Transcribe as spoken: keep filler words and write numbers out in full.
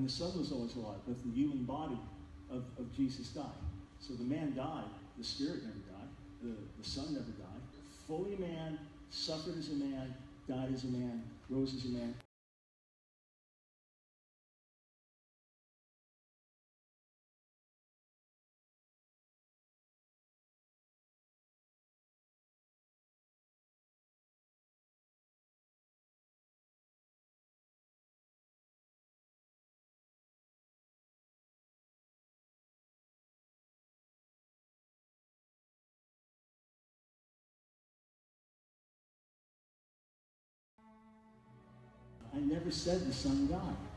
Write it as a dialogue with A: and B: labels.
A: And the Son was always alive, but the human body of, of Jesus died. So the man died, the Spirit never died, the, the Son never died. Fully man, suffered as a man, died as a man, rose as a man. I never said the Son died.